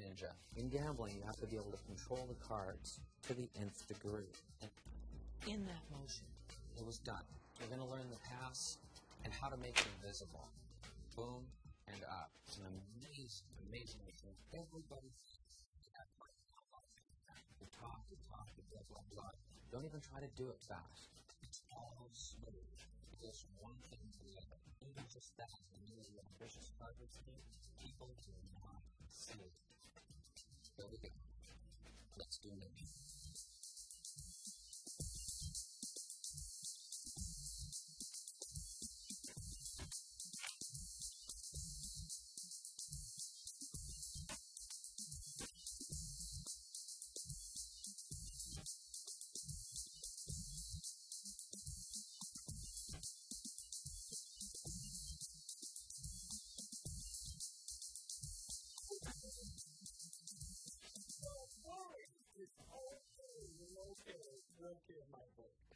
ninja. In gambling, you have to be able to control the cards to the nth degree. And in that motion, it was done. We're going to learn the pass and how to make it invisible. Boom and up. It's an amazing, amazing machine. Everybody talk, blah, blah, blah. Don't even try to do it fast. It's all smooth. Just one thing to the other. Even just that, the really ambitious progress thing, people do not see it. Here we go. Let's do it. Okay, Michael.